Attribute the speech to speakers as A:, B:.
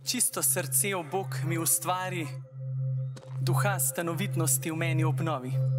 A: Čisto srce, o Bog mi ustvari, duha stanovitnosti v meni obnovi.